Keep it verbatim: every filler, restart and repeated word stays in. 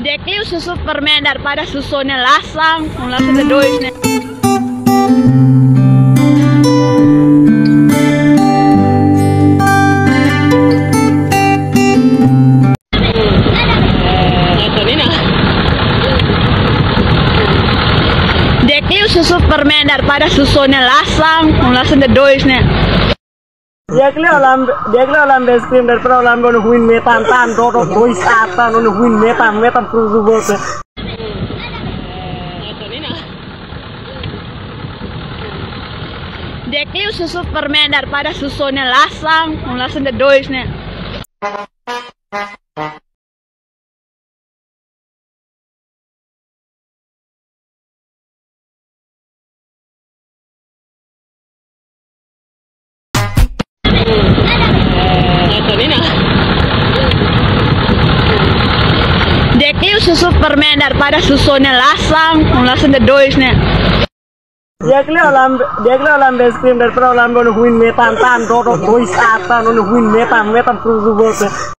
Dekliu susu permen daripada susunya lasang, langsung ke doisnya. Dekliu susu permen daripada susunya lasang, langsung ke doisnya. Dekle olam dekle olam es krim daripada olam ono huin metan tan doro doi satan ono huin metan metan pruzu bolte. Dekliu susu permen daripada susunya lasang, langsung ke doisnya. Dekliu susu permen daripada susunya lasang, langsung ke doisnya. Dekle olam dekle olam es krim daripada olam ono huin metan tan doro doi satan ono huin metan metan pruzu bolte.